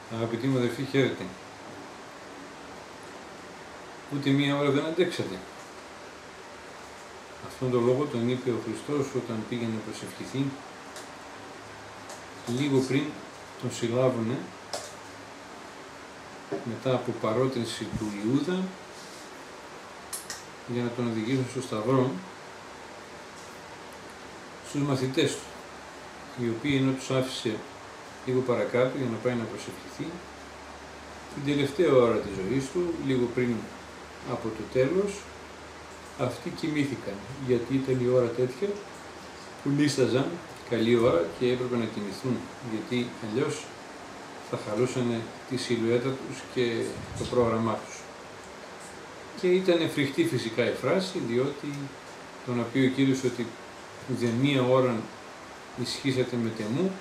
Αγαπητοί μου αδελφοί, χαίρετε. Ούτε μία ώρα δεν αντέξατε. Αυτόν τον λόγο τον είπε ο Χριστός όταν πήγε να προσευχηθεί. Λίγο πριν τον συλλάβουνε, μετά από παρότρινση του Ιούδα, για να τον οδηγήσουν στο Σταυρό, στους μαθητές του, οι οποίοι ενώ τους άφησε λίγο παρακάτω για να πάει να προσευχηθεί, την τελευταία ώρα της ζωής του, λίγο πριν από το τέλος, αυτοί κοιμήθηκαν, γιατί ήταν η ώρα τέτοια που νύσταζαν καλή ώρα και έπρεπε να κοιμηθούν, γιατί αλλιώς θα χαλούσαν τη σιλουέτα τους και το πρόγραμμά τους. Και ήταν φρικτή φυσικά η φράση, διότι το να πει ο Κύριος ότι «ουδε μία ώρα ισχύσατε με τεμού»,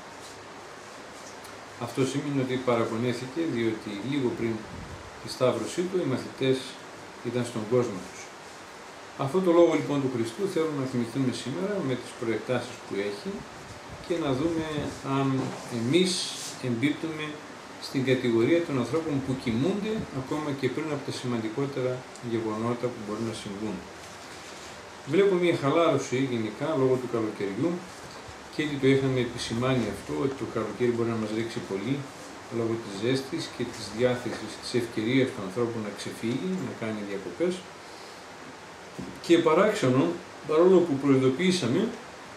αυτό σημαίνει ότι παραπονέθηκε, διότι λίγο πριν τη σταύρωσή του οι μαθητές ήταν στον κόσμο τους. Αυτό το λόγο λοιπόν του Χριστού θέλουμε να θυμηθούμε σήμερα με τις προεκτάσεις που έχει και να δούμε αν εμείς εμπίπτουμε στην κατηγορία των ανθρώπων που κοιμούνται ακόμα και πριν από τα σημαντικότερα γεγονότα που μπορούν να συμβούν. Βλέπω μια χαλάρωση γενικά λόγω του καλοκαιριού και ήδη το είχαμε επισημάνει αυτό, ότι το καλοκαίρι μπορεί να μας ρίξει πολύ λόγω της ζέστης και της διάθεσης, της ευκαιρίας του ανθρώπου να ξεφύγει, να κάνει διακοπές. Και παράξενο, παρόλο που προειδοποιήσαμε,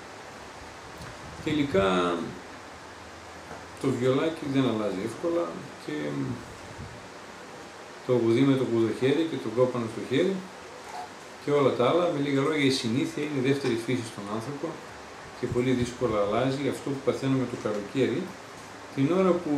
τελικά το βιολάκι δεν αλλάζει εύκολα και το γουδί με το κουδοχέρι και το κόπανο στο χέρι και όλα τα άλλα. Με λίγα λόγια, η συνήθεια είναι δεύτερη φύση στον άνθρωπο και πολύ δύσκολα αλλάζει. Αυτό που παθαίνουμε το καλοκαίρι, την ώρα που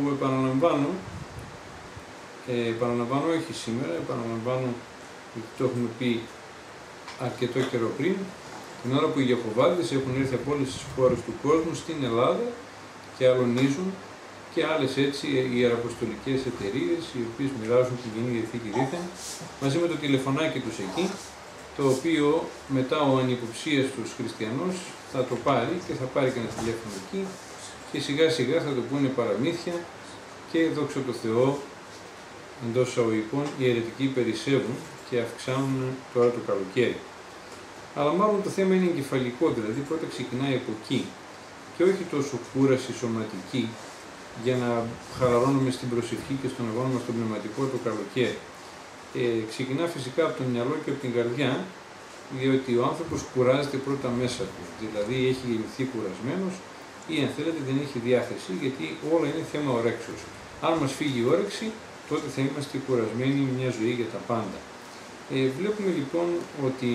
επαναλαμβάνω όχι σήμερα, επαναλαμβάνω γιατί το έχουμε πει αρκετό καιρό πριν, την ώρα που οι Ιεχωβάδες έχουν έρθει από όλες τις χώρες του κόσμου στην Ελλάδα και αλωνίζουν και άλλες έτσι ιεραποστολικές εταιρείες οι οποίες μοιράζουν την Καινή Διαθήκη δήθεν μαζί με το τηλεφωνάκι τους εκεί, το οποίο μετά ο ανυποψίας τους χριστιανός θα το πάρει και θα πάρει και ένα τηλέφωνο εκεί και σιγά σιγά θα το πούνε παραμύθια και δόξα τω Θεώ εντός εισαγωγικών οι αιρετικοί περισσεύουν και αυξάνουν τώρα το καλοκαίρι. Αλλά μάλλον το θέμα είναι εγκεφαλικό, δηλαδή πρώτα ξεκινάει από εκεί και όχι τόσο κούραση σωματική για να χαλαρώνουμε στην προσευχή και στον αγώνα μας στον πνευματικό το καλοκαίρι. Ξεκινά φυσικά από το μυαλό και από την καρδιά, διότι ο άνθρωπος κουράζεται πρώτα μέσα του, δηλαδή έχει γεννηθεί κουρασμένος ή αν θέλετε δεν έχει διάθεση, γιατί όλα είναι θέμα ορέξεως. Αν μας φύγει η όρεξη, τότε θα είμαστε κουρασμένοι μια ζωή για τα πάντα. Βλέπουμε λοιπόν ότι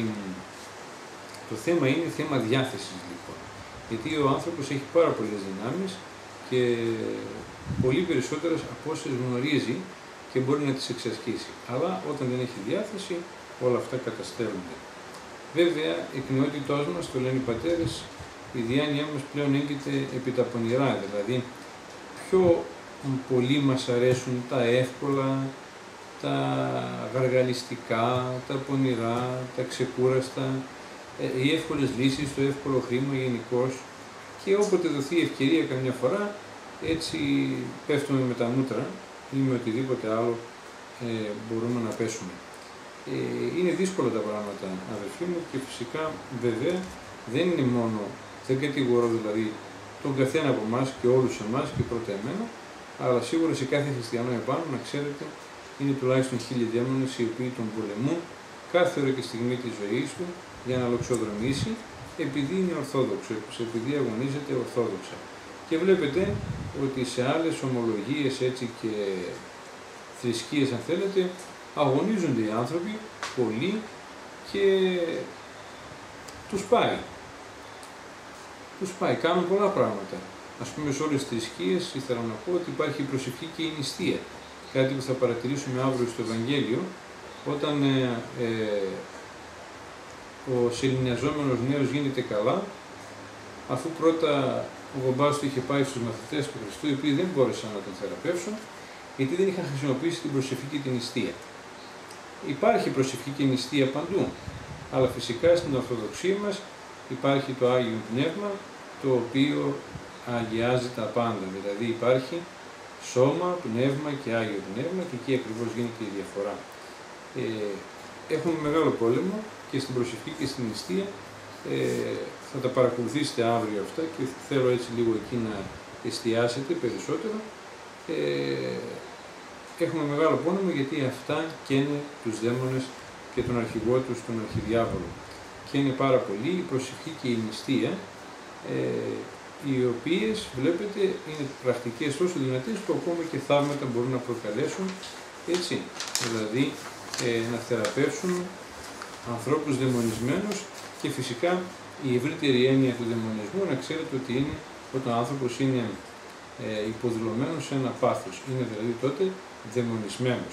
το θέμα είναι θέμα διάθεσης λοιπόν, γιατί ο άνθρωπος έχει πάρα πολλές δυνάμεις και πολύ περισσότερες από όσες γνωρίζει και μπορεί να τις εξασκήσει. Αλλά όταν δεν έχει διάθεση, όλα αυτά καταστέλλονται. Βέβαια, εκ νεότητός μας, το λένε οι πατέρες, η διάνοιά μας πλέον έγκυται επί τα πονηρά, δηλαδή πιο πολύ μας αρέσουν τα εύκολα, τα γαργαλιστικά, τα πονηρά, τα ξεκούραστα, οι εύκολες λύσεις, το εύκολο χρήμα γενικώς και όποτε δοθεί ευκαιρία καμιά φορά, έτσι πέφτουμε με τα μούτρα ή με οτιδήποτε άλλο μπορούμε να πέσουμε. Είναι δύσκολα τα πράγματα, αδελφοί μου, και φυσικά βέβαια δεν είναι μόνο, δεν κατηγορώ δηλαδή τον καθένα από εμάς και όλους εμάς και πρώτα εμένα, αλλά σίγουρα σε κάθε χριστιανό επάνω να ξέρετε είναι τουλάχιστον 1000 δαίμονες οι οποίοι τον πολεμούν κάθε ώρα και στιγμή της ζωής του για να λοξοδρομήσει, επειδή είναι ορθόδοξος, επειδή αγωνίζεται ορθόδοξα. Και βλέπετε ότι σε άλλες ομολογίες έτσι και θρησκείες αν θέλετε, αγωνίζονται οι άνθρωποι πολύ και τους πάει. Τους πάει, κάνουν πολλά πράγματα. Ας πούμε σε όλες τις θρησκείες ήθελα να πω ότι υπάρχει η προσευχή και η νηστεία. Κάτι που θα παρατηρήσουμε αύριο στο Ευαγγέλιο, όταν ο σεληνιαζόμενος νέος γίνεται καλά, αφού πρώτα ο μπαμπάς του είχε πάει στους μαθητές του Χριστού, οι οποίοι δεν μπόρεσαν να τον θεραπεύσουν, γιατί δεν είχαν χρησιμοποιήσει την προσευχή και την νηστεία. Υπάρχει προσευχή και νηστεία παντού, αλλά φυσικά στην Ορθοδοξία μας υπάρχει το Άγιο Πνεύμα, το οποίο αγιάζει τα πάντα, δηλαδή υπάρχει σώμα, πνεύμα και Άγιο Πνεύμα, και εκεί ακριβώς γίνεται η διαφορά. Έχουμε μεγάλο πόλεμο και στην προσευχή και στην νηστεία. Θα τα παρακολουθήσετε αύριο αυτά και θέλω έτσι λίγο εκεί να εστιάσετε περισσότερο. Έχουμε μεγάλο πόλεμο γιατί αυτά καίνε τους δαίμονες και τον αρχηγό τους, τον αρχιδιάβολο. Και είναι πάρα πολύ η προσευχή και η νηστεία, οι οποίες βλέπετε είναι πρακτικές τόσο δυνατές που ακόμα και θαύματα μπορούν να προκαλέσουν, έτσι, δηλαδή να θεραπεύσουν ανθρώπους δαιμονισμένους. Και φυσικά η ευρύτερη έννοια του δαιμονισμού, να ξέρετε ότι είναι όταν ο άνθρωπος είναι υποδηλωμένος σε ένα πάθος, είναι δηλαδή τότε δαιμονισμένος.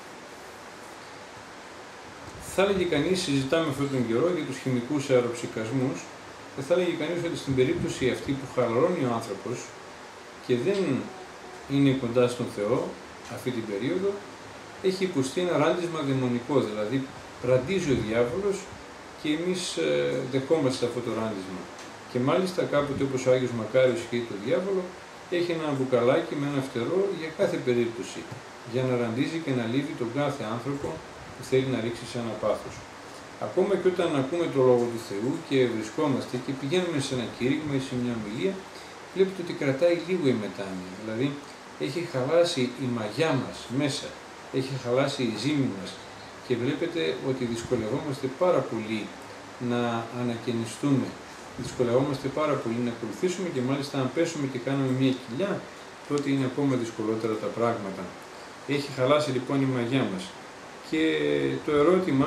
Θα έλεγε κανείς, συζητάμε αυτόν τον καιρό για τους χημικούς αεροψυκασμούς, και θα έλεγε κανείς ότι στην περίπτωση αυτή που χαλαρώνει ο άνθρωπος και δεν είναι κοντά στον Θεό αυτή την περίοδο, έχει υποστεί ένα ράντισμα δαιμονικό, δηλαδή ραντίζει ο διάβολος και εμείς δεχόμαστε αυτό το ράντισμα. Και μάλιστα κάποτε, όπως ο Άγιος Μακάριος είχε το διάβολο, έχει ένα μπουκαλάκι με ένα φτερό για κάθε περίπτωση, για να ραντίζει και να λύβει τον κάθε άνθρωπο που θέλει να ρίξει σε ένα πάθος. Ακόμα και όταν ακούμε το Λόγο του Θεού και βρισκόμαστε και πηγαίνουμε σε ένα κήρυγμα ή σε μια ομιλία, βλέπετε ότι κρατάει λίγο η μετάνοια. Δηλαδή, έχει χαλάσει η μαγιά μας μέσα, έχει χαλάσει η ζύμη μας και βλέπετε ότι δυσκολευόμαστε πάρα πολύ να ανακαινιστούμε. Δυσκολευόμαστε πάρα πολύ να ακολουθήσουμε και μάλιστα αν πέσουμε και κάνουμε μια κοιλιά, τότε είναι ακόμα δυσκολότερα τα πράγματα. Έχει χαλάσει λοιπόν η μαγιά μας. Και το ερώτημα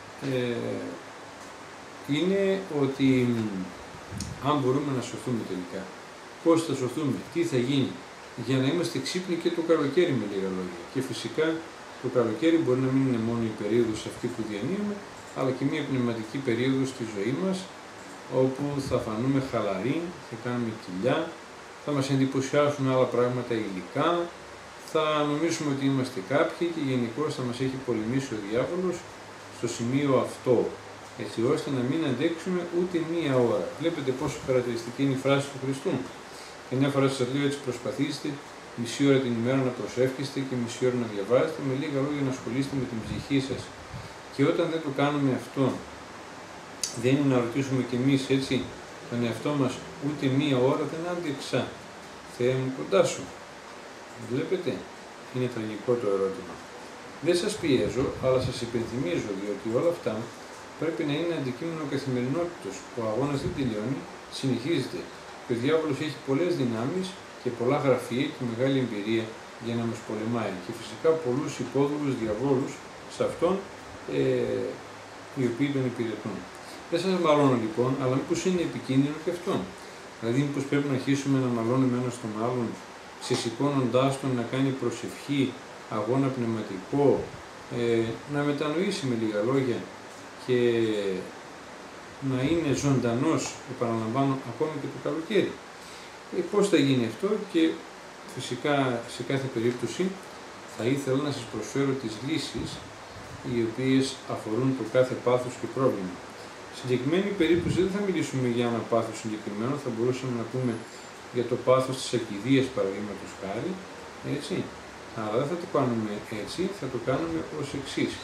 είναι ότι αν μπορούμε να σωθούμε τελικά. Πώς θα σωθούμε, τι θα γίνει, για να είμαστε ξύπνοι και το καλοκαίρι με λίγα λόγια. Και φυσικά το καλοκαίρι μπορεί να μην είναι μόνο η περίοδος αυτή που διανύουμε, αλλά και μια πνευματική περίοδος στη ζωή μας, όπου θα φανούμε χαλαροί, θα κάνουμε κοιλιά, θα μας εντυπωσιάσουν άλλα πράγματα υλικά, θα νομίζουμε ότι είμαστε κάποιοι και γενικώς θα μας έχει πολεμήσει ο διάβολος στο σημείο αυτό, έτσι ώστε να μην αντέξουμε ούτε μία ώρα. Βλέπετε πόσο χαρακτηριστική είναι η φράση του Χριστού. Και μια φορά σας λέω έτσι, προσπαθήστε μισή ώρα την ημέρα να προσεύχεστε και μισή ώρα να διαβάζετε, με λίγα λόγια να ασχολείστε με την ψυχή σας. Και όταν δεν το κάνουμε αυτό, δεν είναι να ρωτήσουμε κι εμείς έτσι τον εαυτό μας ούτε μία ώρα, δεν άντεξα. Θεέ μου κοντά σου. Βλέπετε, είναι τραγικό το ερώτημα. Δεν σας πιέζω, αλλά σας υπενθυμίζω, διότι όλα αυτά πρέπει να είναι αντικείμενο καθημερινότητος. Ο αγώνας δεν τελειώνει, συνεχίζεται. Και ο διάβολος έχει πολλές δυνάμεις και πολλά γραφεία και μεγάλη εμπειρία για να μας πολεμάει. Και φυσικά πολλούς υπόδουλους διαβόλους σε αυτόν, οι οποίοι τον υπηρετούν. Δεν σας μαλώνω λοιπόν, αλλά μήπως είναι επικίνδυνο και αυτό. Δηλαδή, μήπως πρέπει να αρχίσουμε να μαλώνουμε ένας τον άλλον, ξεσηκώνοντάς τον να κάνει προσευχή, αγώνα πνευματικό, να μετανοήσει με λίγα λόγια και να είναι ζωντανός, επαναλαμβάνω, ακόμη και το καλοκαίρι. Πώς θα γίνει αυτό? Και φυσικά σε κάθε περίπτωση θα ήθελα να σας προσφέρω τις λύσεις οι οποίες αφορούν το κάθε πάθος και πρόβλημα. Στην συγκεκριμένη περίπτωση δεν θα μιλήσουμε για ένα πάθος συγκεκριμένο, θα μπορούσαμε να πούμε για το πάθος της ακηδείας παραδείγματος χάρη, έτσι. Αλλά δεν θα το κάνουμε έτσι, θα το κάνουμε ως εξής.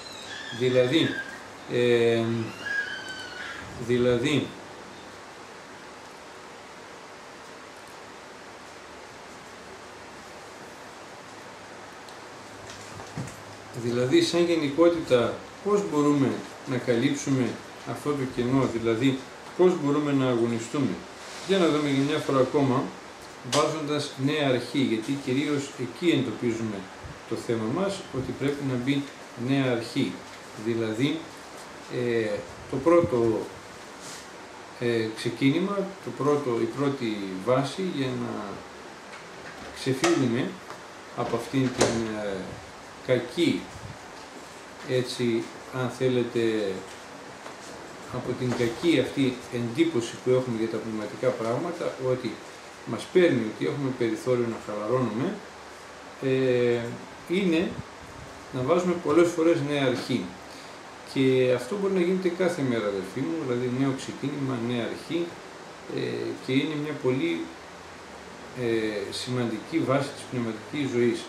Δηλαδή, σαν γενικότητα, πώς μπορούμε να καλύψουμε αυτό το κενό, δηλαδή πώς μπορούμε να αγωνιστούμε. Για να δούμε για μια φορά ακόμα, βάζοντας νέα αρχή, γιατί κυρίως εκεί εντοπίζουμε το θέμα μας, ότι πρέπει να μπει νέα αρχή. Δηλαδή, το πρώτο ξεκίνημα, η πρώτη βάση για να ξεφύγουμε από αυτήν την κακή, έτσι αν θέλετε, από την κακή αυτή εντύπωση που έχουμε για τα πνευματικά πράγματα, ότι μας παίρνει ότι έχουμε περιθώριο να χαλαρώνουμε, είναι να βάζουμε πολλές φορές νέα αρχή. Και αυτό μπορεί να γίνεται κάθε μέρα, αδελφοί μου, δηλαδή νέο ξεκίνημα, νέα αρχή, και είναι μια πολύ σημαντική βάση της πνευματικής ζωής.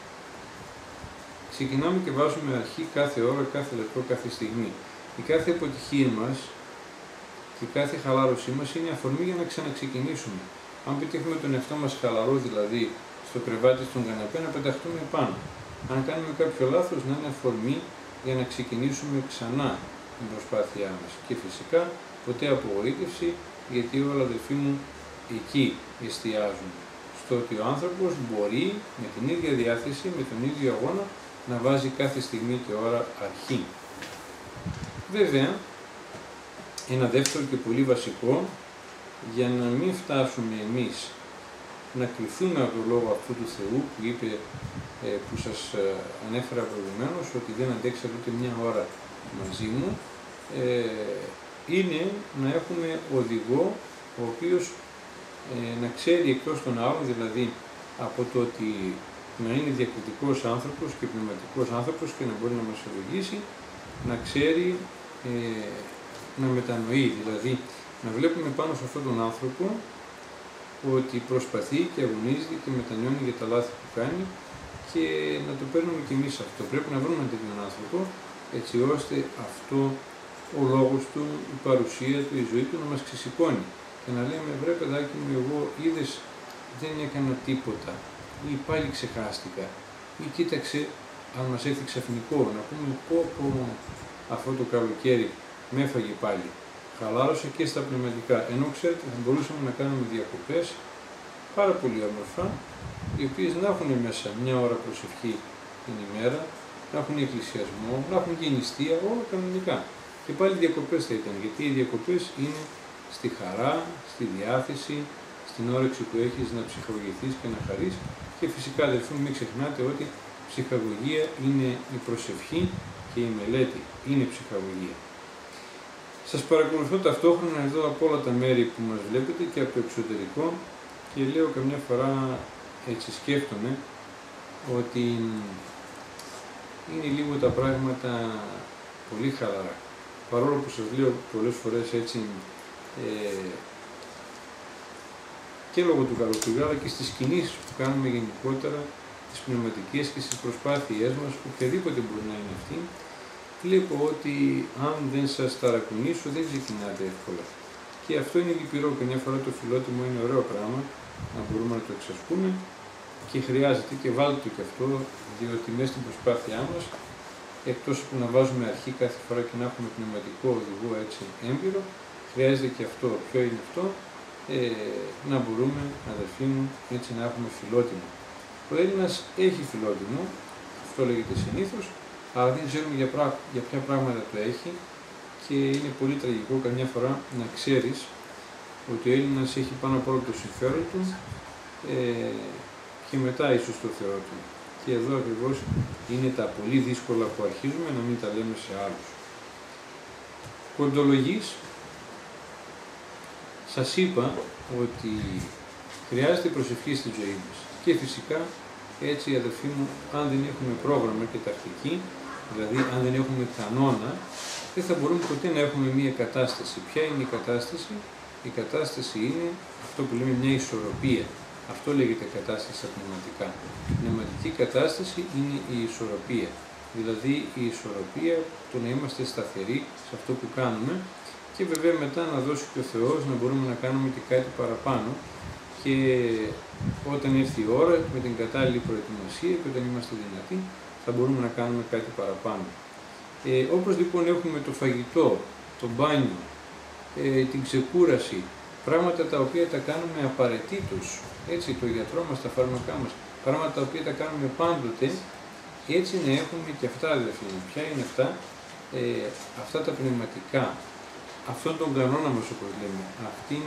Ξεκινάμε και βάζουμε αρχή κάθε ώρα, κάθε λεπτό, κάθε στιγμή. Η κάθε αποτυχία μας και κάθε χαλάρωσή μας είναι αφορμή για να ξαναξεκινήσουμε. Αν πετύχουμε τον εαυτό μας χαλαρό, δηλαδή στο κρεβάτι, στον καναπέ, να πεταχτούμε πάνω. Αν κάνουμε κάποιο λάθος, να είναι αφορμή για να ξεκινήσουμε ξανά την προσπάθειά μας. Και φυσικά ποτέ απογοήτευση, γιατί όλα, αδελφοί μου, εκεί εστιάζουν. Στο ότι ο άνθρωπος μπορεί με την ίδια διάθεση, με τον ίδιο αγώνα, να βάζει κάθε στιγμή και ώρα αρχή. Βέβαια, ένα δεύτερο και πολύ βασικό, για να μην φτάσουμε εμείς να κληθούμε από το λόγο αυτού του Θεού που είπε, που σας ανέφερα προηγουμένως, ότι δεν αντέξατε ούτε μια ώρα μαζί μου, είναι να έχουμε οδηγό ο οποίος να ξέρει εκτός των άλλων, δηλαδή από το ότι να είναι διακριτικός άνθρωπος και πνευματικός άνθρωπος και να μπορεί να μας οδηγήσει, να ξέρει να μετανοεί, δηλαδή να βλέπουμε πάνω σε αυτόν τον άνθρωπο ότι προσπαθεί και αγωνίζεται και μετανιώνει για τα λάθη που κάνει και να το παίρνουμε κι εμείς αυτό. Πρέπει να βρούμε τέτοιον άνθρωπο έτσι ώστε αυτό ο λόγος του, η παρουσία του, η ζωή του να μας ξεσηκώνει και να λέμε βρε παιδάκι μου, εγώ είδες δεν έκανα τίποτα ή πάλι ξεχάστηκα ή κοίταξε αν μας έρθει ξαφνικό να πούμε πω αυτό το καλοκαίρι με έφαγε πάλι. Χαλάρωσε και στα πνευματικά, ενώ ξέρετε θα μπορούσαμε να κάνουμε διακοπές πάρα πολύ όμορφα, οι οποίες να έχουν μέσα μια ώρα προσευχή την ημέρα, να έχουν εκκλησιασμό, να έχουν και νηστεία, όλα κανονικά. Και πάλι διακοπές θα ήταν, γιατί οι διακοπές είναι στη χαρά, στη διάθεση, στην όρεξη που έχεις να ψυχαγωγηθείς και να χαρείς και φυσικά αδελφοί μην ξεχνάτε ότι ψυχαγωγία είναι η προσευχή και η μελέτη, είναι ψυχαγωγία. Σας παρακολουθώ ταυτόχρονα εδώ από όλα τα μέρη που μας βλέπετε και από το εξωτερικό και λέω καμιά φορά, έτσι σκέφτομαι, ότι είναι λίγο τα πράγματα πολύ χαλαρά. Παρόλο που σας λέω πολλές φορές έτσι και λόγω του καλοκαιριού αλλά και στις κινήσεις που κάνουμε γενικότερα, τις πνευματικές και στις προσπάθειές μας, οποιαδήποτε μπορεί να είναι αυτή, βλέπω ότι αν δεν σας ταρακουνήσω δεν ξεκινάτε εύκολα. Και αυτό είναι λυπηρό. Καμιά φορά το φιλότιμο είναι ωραίο πράγμα, να μπορούμε να το εξασκούμε και χρειάζεται και βάλτε το και αυτό, διότι μέσα στην προσπάθειά μας, εκτός που να βάζουμε αρχή κάθε φορά και να έχουμε πνευματικό οδηγό έτσι έμπειρο, χρειάζεται και αυτό. Ποιο είναι αυτό? Να μπορούμε, αδελφοί μου, έτσι να έχουμε φιλότιμο. Ο Έλληνας έχει φιλότιμο, αυτό λέγεται συνήθως, αλλά δεν ξέρουμε για ποια πράγματα το έχει και είναι πολύ τραγικό καμιά φορά να ξέρεις ότι ο Έλληνας έχει πάνω από όλο το συμφέρον του και μετά ίσως το Θεό του. Και εδώ ακριβώς είναι τα πολύ δύσκολα που αρχίζουμε να μην τα λέμε σε άλλους. Κοντολογής, σας είπα ότι χρειάζεται προσευχή στη ζωή μας και φυσικά έτσι αδελφοί μου, αν δεν έχουμε πρόγραμμα και τακτική, δηλαδή αν δεν έχουμε κανόνα, δεν θα μπορούμε ποτέ να έχουμε μία κατάσταση. Ποια είναι η κατάσταση? Η κατάσταση είναι αυτό που λέμε μια ισορροπία. Αυτό λέγεται κατάσταση στα πνευματικά. Η πνευματική κατάσταση είναι η ισορροπία. Δηλαδή η ισορροπία, το να είμαστε σταθεροί σε αυτό που κάνουμε και βέβαια μετά να δώσει και ο Θεός να μπορούμε να κάνουμε και κάτι παραπάνω και όταν έρθει η ώρα με την κατάλληλη προετοιμασία και όταν είμαστε δυνατοί θα μπορούμε να κάνουμε κάτι παραπάνω. Όπως λοιπόν έχουμε το φαγητό, το μπάνιο, την ξεκούραση, πράγματα τα οποία τα κάνουμε απαραίτητος, έτσι, το γιατρό μας, τα φάρμακά μας, πράγματα τα οποία τα κάνουμε πάντοτε, έτσι να έχουμε και αυτά αδελφοί μου. Ποια είναι αυτά? Αυτά τα πνευματικά, αυτόν τον κανόνα μας όπως λέμε, αυτήν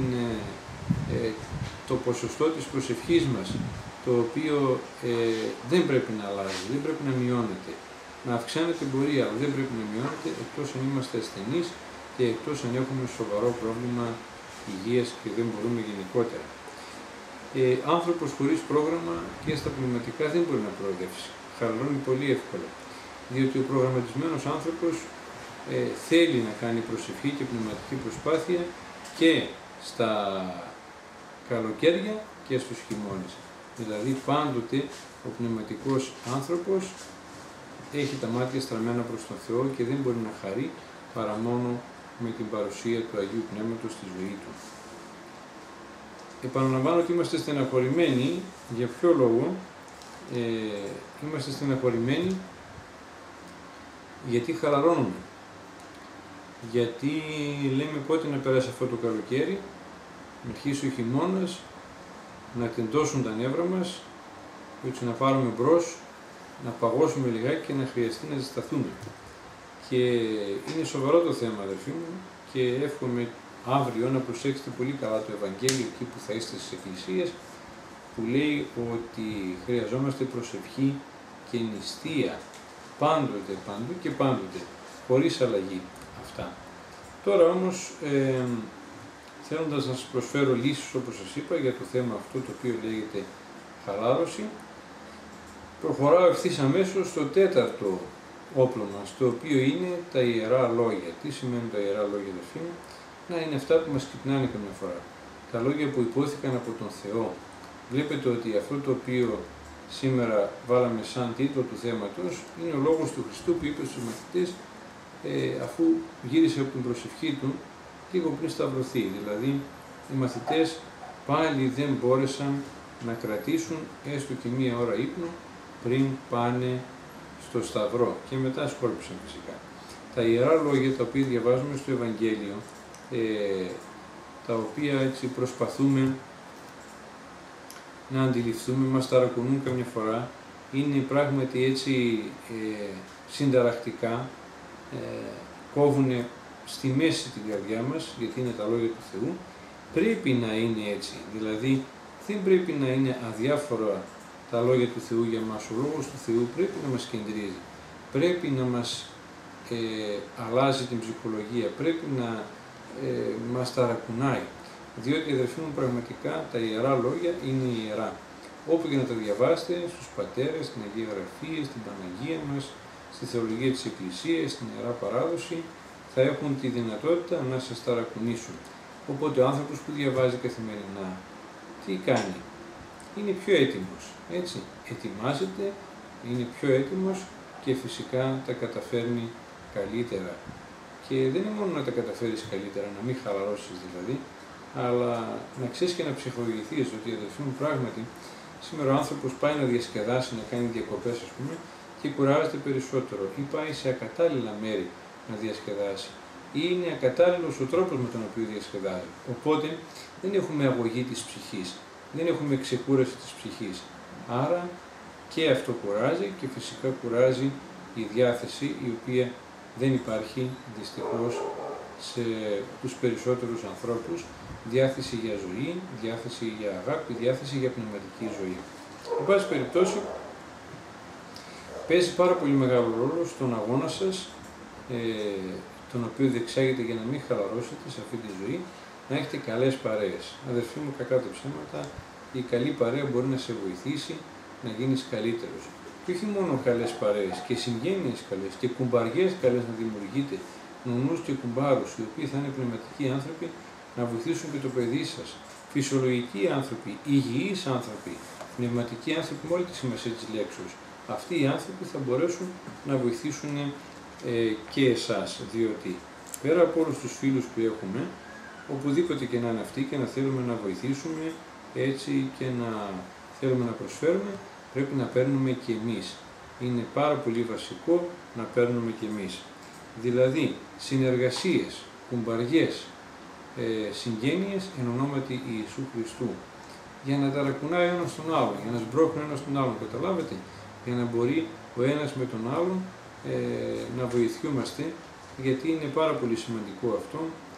το ποσοστό της προσευχής μας, το οποίο δεν πρέπει να αλλάζει, δεν πρέπει να μειώνεται. Να αυξάνεται μπορεί, αλλά δεν πρέπει να μειώνεται εκτός αν είμαστε ασθενείς και εκτός αν έχουμε σοβαρό πρόβλημα υγείας και δεν μπορούμε γενικότερα. Άνθρωπος χωρίς πρόγραμμα και στα πνευματικά δεν μπορεί να προοδεύσει. Χαλαρώνει πολύ εύκολα. Διότι ο προγραμματισμένος άνθρωπος θέλει να κάνει προσευχή και πνευματική προσπάθεια και στα καλοκαίρια και στους χειμώνες. Δηλαδή πάντοτε ο πνευματικός άνθρωπος έχει τα μάτια στραμμένα προς τον Θεό και δεν μπορεί να χαρεί παρά μόνο με την παρουσία του Αγίου Πνεύματος στη ζωή του. Επαναλαμβάνω ότι είμαστε στεναχωρημένοι. Για ποιο λόγο? Είμαστε στεναχωρημένοι γιατί χαλαρώνουμε. Γιατί λέμε πότε να περάσει αυτό το καλοκαίρι, να αρχίσει ο χειμώνας, να τεντώσουν τα νεύρα μας, έτσι να πάρουμε μπρος, να παγώσουμε λιγάκι και να χρειαστεί να ζεσταθούμε. Και είναι σοβαρό το θέμα, αδερφοί μου, και εύχομαι αύριο να προσέξετε πολύ καλά το Ευαγγέλιο εκεί που θα είστε στις εκκλησίες, που λέει ότι χρειαζόμαστε προσευχή και νηστεία πάντοτε, παντού και πάντοτε, χωρίς αλλαγή αυτά. Τώρα όμως, θέλοντας να σας προσφέρω λύσεις, όπως σας είπα, για το θέμα αυτό το οποίο λέγεται χαλάρωση, προχωράω ευθύς αμέσως στο τέταρτο όπλο μας, το οποίο είναι τα Ιερά Λόγια. Τι σημαίνουν τα Ιερά Λόγια, αδερφοί μου? Να είναι αυτά που μας ξυπνάνε καμιά φορά. Τα λόγια που υπόθηκαν από τον Θεό. Βλέπετε ότι αυτό το οποίο σήμερα βάλαμε σαν τίτλο του θέματος είναι ο λόγος του Χριστού που είπε στους μαθητές αφού γύρισε από την προσευχή του λίγο πριν σταυρωθεί. Δηλαδή οι μαθητές πάλι δεν μπόρεσαν να κρατήσουν έστω και μία ώρα ύπνο πριν πάνε στο Σταυρό και μετά σκόρπισαν φυσικά. Τα Ιερά Λόγια τα οποία διαβάζουμε στο Ευαγγέλιο, τα οποία έτσι προσπαθούμε να αντιληφθούμε, μας ταρακουνούν καμιά φορά, είναι πράγματι έτσι συνταρακτικά, κόβουνε στη μέση την καρδιά μας, γιατί είναι τα λόγια του Θεού. Πρέπει να είναι έτσι, δηλαδή δεν πρέπει να είναι αδιάφορα τα λόγια του Θεού για μας. Ο λόγος του Θεού πρέπει να μας κεντρίζει, πρέπει να μας αλλάζει την ψυχολογία, πρέπει να μας ταρακουνάει. Διότι, αδερφοί μου, πραγματικά τα Ιερά Λόγια είναι ιερά. Όπου και να τα διαβάσετε, στους πατέρες, στην Αγία Γραφή, στην Παναγία μας, στη Θεολογία της Εκκλησίας, στην Ιερά Παράδοση, θα έχουν τη δυνατότητα να σας ταρακουνήσουν. Οπότε ο άνθρωπος που διαβάζει καθημερινά, τι κάνει? Είναι πιο έτοιμος, έτσι, ετοιμάζεται, είναι πιο έτοιμος και φυσικά τα καταφέρνει καλύτερα. Και δεν είναι μόνο να τα καταφέρεις καλύτερα, να μην χαλαρώσεις δηλαδή, αλλά να ξέρεις και να ψυχολογηθείς, ότι αδελφοί μου, πράγματι σήμερα ο άνθρωπος πάει να διασκεδάσει, να κάνει διακοπές, ας πούμε, και κουράζεται περισσότερο ή πάει σε ακατάλληλα μέρη να διασκεδάσει ή είναι ακατάλληλος ο τρόπος με τον οποίο διασκεδάζει. Οπότε δεν έχουμε αγωγή της ψυχής, δεν έχουμε ξεκούραση της ψυχής. Άρα και αυτό κουράζει και φυσικά κουράζει η διάθεση, η οποία δεν υπάρχει δυστυχώς σε τους περισσότερους ανθρώπους, διάθεση για ζωή, διάθεση για αγάπη, διάθεση για πνευματική ζωή. Εν πάση περιπτώσει, παίζει πάρα πολύ μεγάλο ρόλο στον αγώνα σας, τον οποίο διεξάγετε για να μην χαλαρώσετε σε αυτή τη ζωή, να έχετε καλές παρέες. Αδερφοί μου, κακά τα ψέματα, η καλή παρέα μπορεί να σε βοηθήσει να γίνεις καλύτερος. Και όχι μόνο καλές παρέες, και συγγένειες καλές, και κουμπαριές καλές να δημιουργείτε, νονούς και κουμπάρους, οι οποίοι θα είναι πνευματικοί άνθρωποι, να βοηθήσουν και το παιδί σας. Φυσιολογικοί άνθρωποι, υγιείς άνθρωποι, πνευματικοί άνθρωποι με όλη τη σημασία της λέξης. Αυτοί οι άνθρωποι θα μπορέσουν να βοηθήσουν και εσάς, διότι πέρα από όλους τους φίλους που έχουμε, οπουδήποτε και να είναι αυτοί και να θέλουμε να βοηθήσουμε έτσι και να θέλουμε να προσφέρουμε, πρέπει να παίρνουμε και εμείς. Είναι πάρα πολύ βασικό να παίρνουμε και εμείς. Δηλαδή, συνεργασίες, κουμπαριές, συγγένειες εν ονόματι Ιησού Χριστού, για να ταρακουνάει ένας τον άλλον, για να σμπρώχνει ένας τον άλλον, καταλάβετε, για να μπορεί ο ένας με τον άλλον να βοηθιούμαστε, γιατί είναι πάρα πολύ σημαντικό αυτό,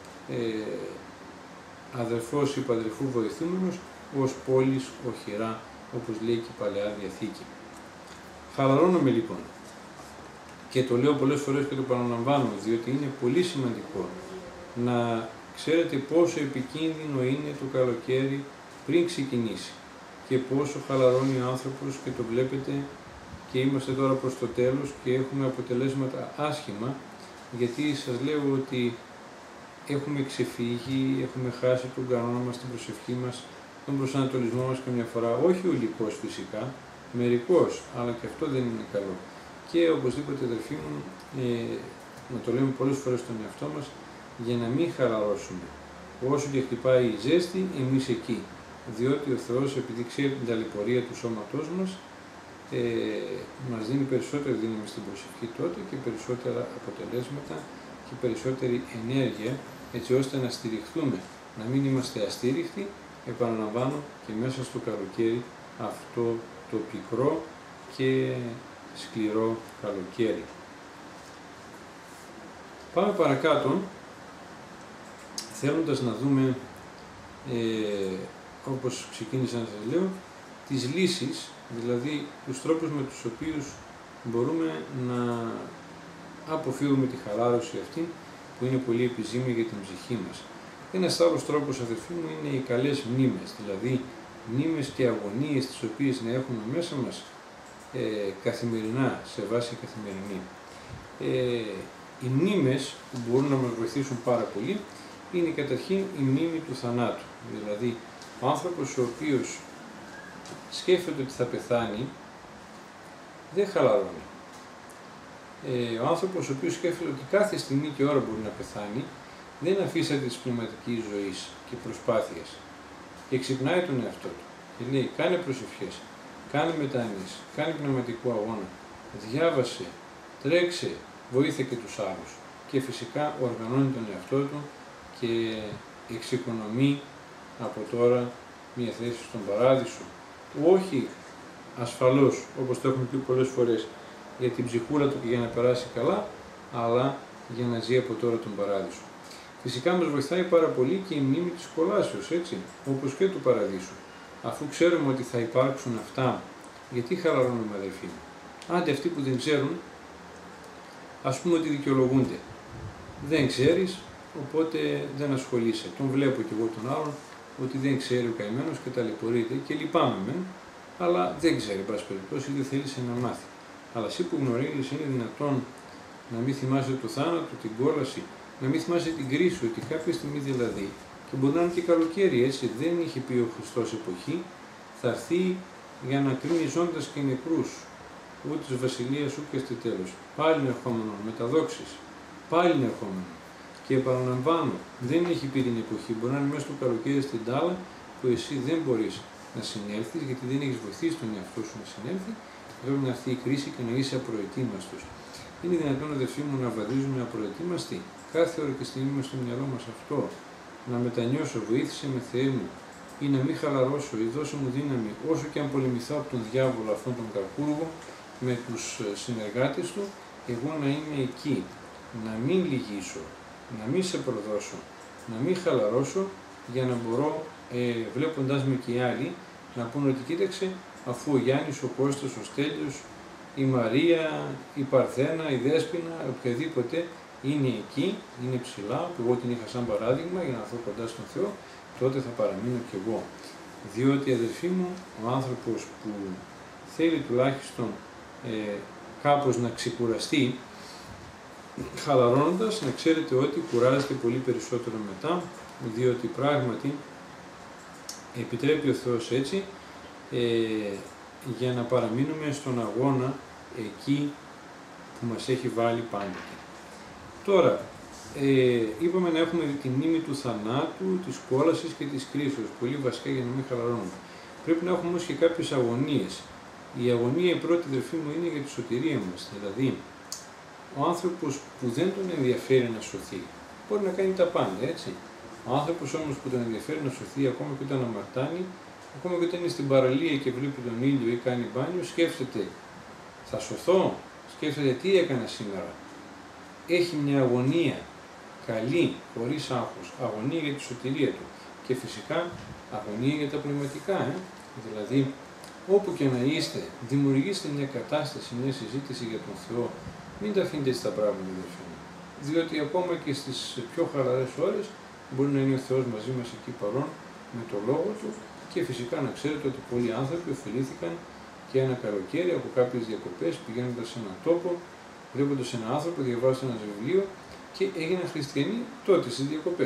αδερφός ή παδερφού βοηθούμενος, ως πόλης οχυρά, όπως λέει και η Παλαιά Διαθήκη. Χαλαρώνομαι λοιπόν. Και το λέω πολλές φορές και το παραλαμβάνω, διότι είναι πολύ σημαντικό να ξέρετε πόσο επικίνδυνο είναι το καλοκαίρι πριν ξεκινήσει και πόσο χαλαρώνει ο άνθρωπος, και το βλέπετε, και είμαστε τώρα προς το τέλος και έχουμε αποτελέσματα άσχημα, γιατί σας λέω ότι έχουμε ξεφύγει, έχουμε χάσει τον κανόνα μας, την προσευχή μας, τον προσανατολισμό μας καμιά φορά, όχι ολικός φυσικά, μερικός, αλλά και αυτό δεν είναι καλό. Και οπωσδήποτε αδερφοί μου, να το λέμε πολλές φορές στον εαυτό μας, για να μην χαλαρώσουμε. Όσο και χτυπάει η ζέστη, εμείς εκεί. Διότι ο Θεός, επειδή ξέρει την ταλαιπωρία του σώματός μας, μας δίνει περισσότερη δύναμη στην προσευχή τότε και περισσότερα αποτελέσματα και περισσότερη ενέργεια, έτσι ώστε να στηριχθούμε, να μην είμαστε αστήριχτοι, επαναλαμβάνω, και μέσα στο καλοκαίρι, αυτό το πικρό και σκληρό καλοκαίρι. Πάμε παρακάτω, θέλοντας να δούμε, όπως ξεκίνησα να σας λέω, τις λύσεις, δηλαδή τους τρόπους με τους οποίους μπορούμε να αποφύγουμε τη χαλάρωση αυτή, που είναι πολύ επιζήμια για την ψυχή μας. Ένας άλλος τρόπος, αδερφοί μου, είναι οι καλές μνήμες, δηλαδή μνήμες και αγωνίες τις οποίες να έχουμε μέσα μας καθημερινά, σε βάση καθημερινή. Οι μνήμες που μπορούν να μας βοηθήσουν πάρα πολύ είναι καταρχήν η μνήμη του θανάτου. Δηλαδή, ο άνθρωπος ο οποίος σκέφτεται ότι θα πεθάνει, δεν χαλαρώνει. Ο άνθρωπος ο οποίος σκέφτεται ότι κάθε στιγμή και ώρα μπορεί να πεθάνει, δεν αφήσατε της πνευματικής ζωής και προσπάθειας και ξυπνάει τον εαυτό του και λέει: κάνε προσευχές, κάνε μετάνοιες, κάνε πνευματικό αγώνα, διάβασε, τρέξε, βοήθησε και τους άλλους και φυσικά οργανώνει τον εαυτό του και εξοικονομεί από τώρα μια θέση στον παράδεισο. Όχι ασφαλώς, όπως το έχουμε πει πολλές φορές, για την ψυχούλα του και για να περάσει καλά, αλλά για να ζει από τώρα τον παράδεισο. Φυσικά μας βοηθάει πάρα πολύ και η μνήμη της κολάσεως, έτσι, όπως και του παραδείσου. Αφού ξέρουμε ότι θα υπάρξουν αυτά, γιατί χαλαρώνουμε, αδερφοί μου? Άντε αυτοί που δεν ξέρουν, ας πούμε ότι δικαιολογούνται. Δεν ξέρεις, οπότε δεν ασχολείσαι. Τον βλέπω κι εγώ τον άλλον, ότι δεν ξέρει ο καημένος και ταλαιπωρείται και λυπάμαι μεν, αλλά δεν ξέρει, εν πάση περιπτώσει, δεν θέλησε να μάθει. Αλλά εσύ που γνωρίζεις, είναι δυνατόν να μην θυμάσαι το θάνατο, την κόλαση, να μην θυμάσαι την κρίση, ότι κάποια στιγμή δηλαδή, και μπορεί να είναι και καλοκαίρι, έτσι, δεν είχε πει ο Χριστός εποχή, θα έρθει για να κρίνει ζώντας και νεκρούς, ούτε της βασιλείας σου και στη τέλος. Πάλι ερχόμενο, με τα δόξης, πάλι ερχόμενο. Και επαναλαμβάνω, δεν έχει πει την εποχή, μπορεί να είναι μέσα στο καλοκαίρι στην τάλα, που εσύ δεν μπορείς να συνέλθεις, γιατί δεν έχεις βοηθήσει τον εαυτό σου να συνέλθει, πρέπει να έρθει η κρίση και να είσαι απροετοίμαστος. Είναι δυνατόν, αδερφοί μου, να βαδίζουμε απροετοίμαστοι? Κάθε ώρα και στιγμή μες στο μυαλό μας αυτό, να μετανιώσω, βοήθησε με Θεέ μου, ή να μην χαλαρώσω, ή δώσε μου δύναμη, όσο και αν πολεμηθώ από τον διάβολο αυτόν τον κακούργο, με τους συνεργάτες του, εγώ να είμαι εκεί, να μην λυγίσω, να μην σε προδώσω, να μην χαλαρώσω, για να μπορώ, βλέποντάς με και οι άλλοι, να πούνε ότι κοίταξε, αφού ο Γιάννης, ο Κώστας, ο Στέλιος, η Μαρία, η Παρθένα, η Δέσποινα, οποιαδήποτε είναι εκεί, είναι ψηλά, που εγώ την είχα σαν παράδειγμα για να έρθω κοντά στον Θεό, τότε θα παραμείνω κι εγώ. Διότι, αδερφοί μου, ο άνθρωπος που θέλει τουλάχιστον κάπως να ξεκουραστεί, χαλαρώνοντας, να ξέρετε ότι κουράζεται πολύ περισσότερο μετά, διότι πράγματι επιτρέπει ο Θεός έτσι, για να παραμείνουμε στον αγώνα εκεί που μας έχει βάλει πάντοτε. Τώρα, είπαμε να έχουμε τη μνήμη του θανάτου, της κόλασης και της κρίσεως, πολύ βασικά για να μην χαλαρώνουμε. Πρέπει να έχουμε όμως και κάποιες αγωνίες. Η αγωνία, η πρώτη, αδερφοί μου, είναι για τη σωτηρία μας. Δηλαδή, ο άνθρωπος που δεν τον ενδιαφέρει να σωθεί, μπορεί να κάνει τα πάντα, έτσι. Ο άνθρωπος όμως που τον ενδιαφέρει να σωθεί, ακόμα και όταν αμαρτάνει, ακόμα και όταν είναι στην παραλία και βλέπει τον ήλιο ή κάνει μπάνιο, σκέφτεται, θα σωθώ, σκέφτεται τι έκανα σήμερα. Έχει μια αγωνία καλή, χωρίς άγχος, αγωνία για τη σωτηρία του και φυσικά αγωνία για τα πνευματικά. Δηλαδή, όπου και να είστε, δημιουργήστε μια κατάσταση, μια συζήτηση για τον Θεό. Μην τα αφήνετε έτσι τα πράγματα, αδερφοί μου. Διότι ακόμα και στις πιο χαλαρές ώρες μπορεί να είναι ο Θεός μαζί μας εκεί παρόν με το Λόγο Του και φυσικά να ξέρετε ότι πολλοί άνθρωποι ωφελήθηκαν και ένα καλοκαίρι από κάποιες διακοπές πηγαίνοντας σε έναν τόπο, βλέποντας έναν άνθρωπο, διαβάζοντας ένα βιβλίο και έγιναν χριστιανοί τότε στις διακοπές. Και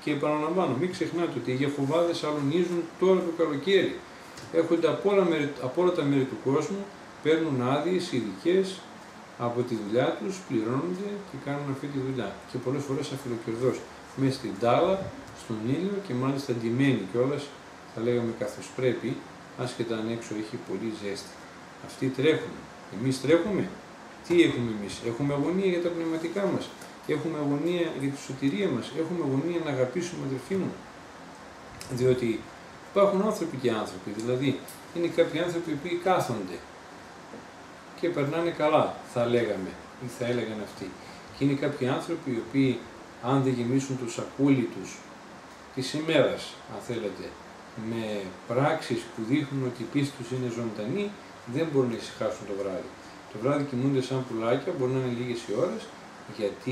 Και επαναλαμβάνω, μην ξεχνάτε ότι οι Ιεχωβάδες αλωνίζουν τώρα το καλοκαίρι. Έρχονται από όλα τα μέρη του κόσμου, παίρνουν άδειες ειδικές από τη δουλειά τους, πληρώνονται και κάνουν αυτή τη δουλειά. Και πολλές φορές αφιλοκερδώς, μέσα στην τάλα, στον ήλιο και μάλιστα ντυμένοι κιόλας, θα λέγαμε καθώς πρέπει, άσχετα αν έξω έχει πολύ ζέστη. Αυτοί τρέχουν. Εμείς τρέχουμε. Τι έχουμε εμείς? Έχουμε αγωνία για τα πνευματικά μας. Έχουμε αγωνία για τη σωτηρία μας. Έχουμε αγωνία να αγαπήσουμε, αδελφοί μου. Διότι υπάρχουν άνθρωποι και άνθρωποι. Δηλαδή, είναι κάποιοι άνθρωποι οι οποίοι κάθονται και περνάνε καλά, θα λέγαμε ή θα έλεγαν αυτοί. Και είναι κάποιοι άνθρωποι οι οποίοι, αν δεν γεμίσουν το σακούλι τους της ημέρας, αν θέλετε, με πράξεις που δείχνουν ότι η πίστη τους είναι ζωντανή, δεν μπορούν να ησυχάσουν το βράδυ. Το βράδυ κοιμούνται σαν πουλάκια, μπορεί να είναι λίγες οι ώρες, γιατί